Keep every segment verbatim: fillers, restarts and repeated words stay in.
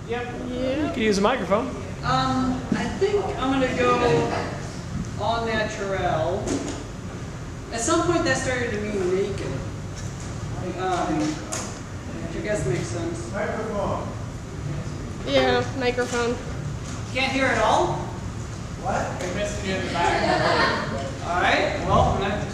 Yep. Yeah. You can use a microphone. Um, I think I'm gonna go all natural. At some point that started to mean naked. Um, which I guess makes sense. Microphone. Yeah, microphone. Can't hear at all? What? We're missing you in the back. Alright, well, I'm gonna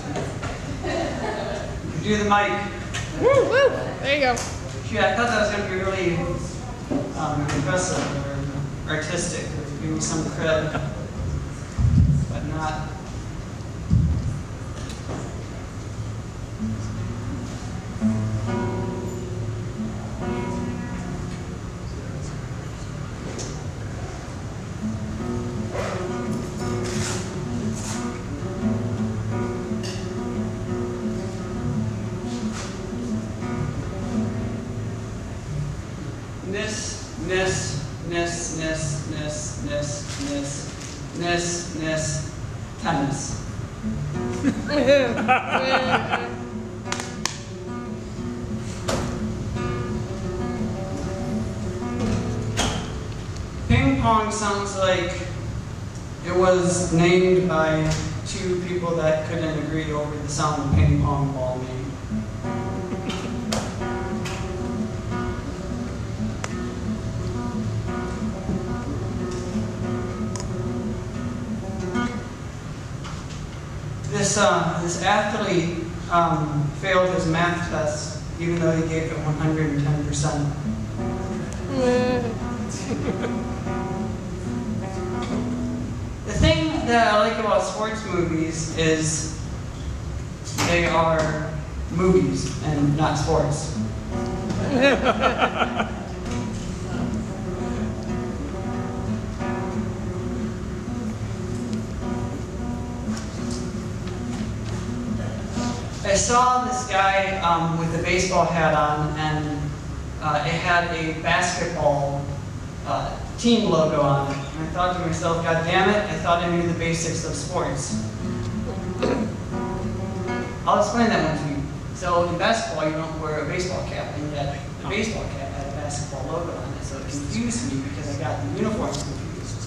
do the mic. Woo, woo. There you go. Shoot, I thought that was gonna be really um, impressive or artistic, or give me some cred, but not. Nis, nis, nis, nis, nis, nis, nis, nis, nis, tennis. Ping pong sounds like it was named by two people that couldn't agree over the sound the ping pong ball made. This, uh, this athlete um, failed his math test, even though he gave it one hundred ten percent. The thing that I like about sports movies is they are movies and not sports. I saw this guy um, with a baseball hat on, and uh, it had a basketball uh, team logo on it. And I thought to myself, God damn it, I thought I knew the basics of sports. I'll explain that one to you. So in basketball, you don't wear a baseball cap, and yet the baseball cap had a basketball logo on it, so it confused me because I got the uniforms confused.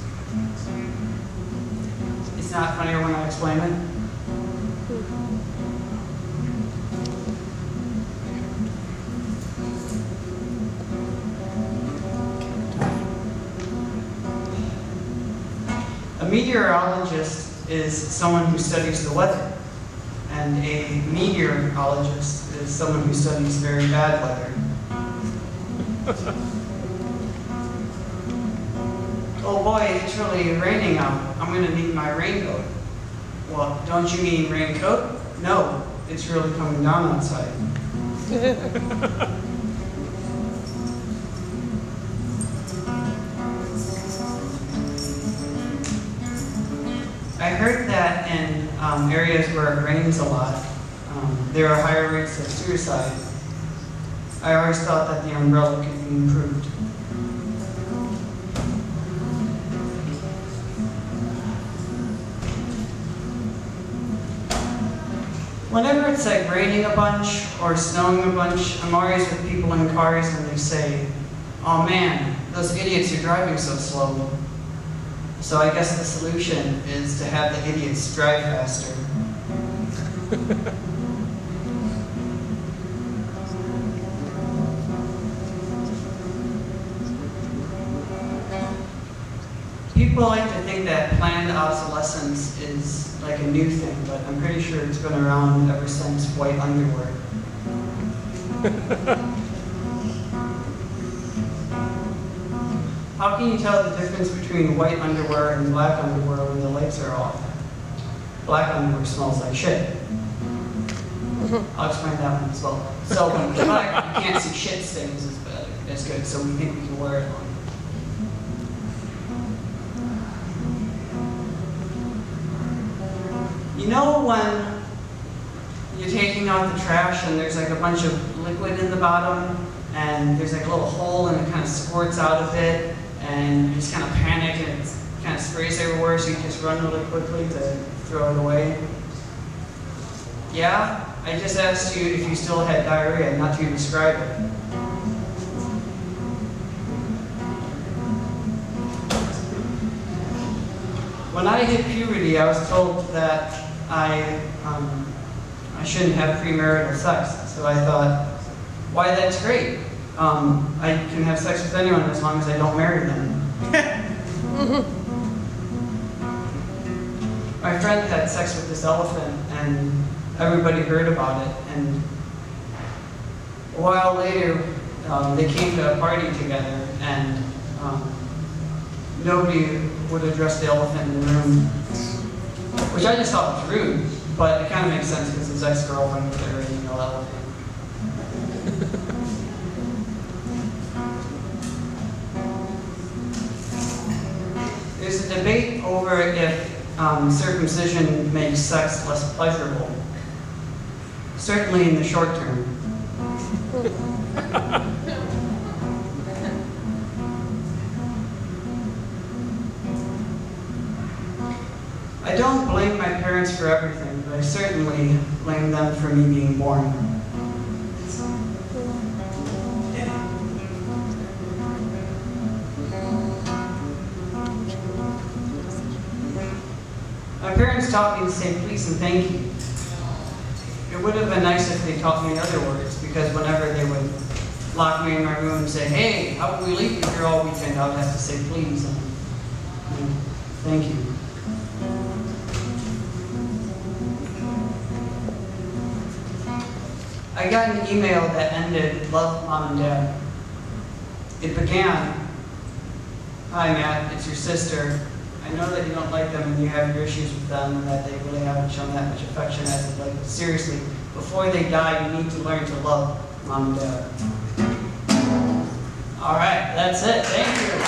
It's not funnier when I explain it. A meteorologist is someone who studies the weather, and a meteorologist is someone who studies very bad weather. Oh boy, it's really raining out. I'm going to need my raincoat. Well, don't you mean raincoat? No, it's really coming down outside. I heard that in um, areas where it rains a lot, um, there are higher rates of suicide. I always thought that the umbrella could be improved. Whenever it's like raining a bunch or snowing a bunch, I'm always with people in cars and they say, "Oh man, those idiots are driving so slow." So I guess the solution is to have the idiots drive faster. People like to think that planned obsolescence is like a new thing, but I'm pretty sure it's been around ever since white underwear. How can you tell the difference between white underwear and black underwear when the lights are off? Black underwear smells like shit. I'll explain that one as well. So when black, you can't see shit stains as bad, as good, so we think we can wear it on. You know when you're taking out the trash and there's like a bunch of liquid in the bottom and there's like a little hole and it kind of squirts out of it and you just kind of panic and it kind of sprays everywhere, so you just run really quickly to throw it away? Yeah? I just asked you if you still had diarrhea, not to describe it. When I hit puberty, I was told that I, um, I shouldn't have premarital sex. So I thought, why, that's great. Um, I can have sex with anyone as long as I don't marry them. My friend had sex with this elephant, and everybody heard about it. And a while later, um, they came to a party together, and um, nobody would address the elephant in the room, which I just thought was rude, but it kind of makes sense because his ex-girlfriend was there eating the elephant. There's a debate over if um, circumcision makes sex less pleasurable. Certainly in the short term. I don't blame my parents for everything, but I certainly blame them for me being born. My parents taught me to say please and thank you. It would have been nice if they taught me other words, because whenever they would lock me in my room and say, hey, how about we leave you here all weekend, I would have to say please and, and thank you. I got an email that ended, love, Mom and Dad. It began, hi Matt, it's your sister. I know that you don't like them and you have your issues with them and that they really haven't shown that much affection as of late. But seriously, before they die, you need to learn to love Mom and Dad. All right, that's it. Thank you.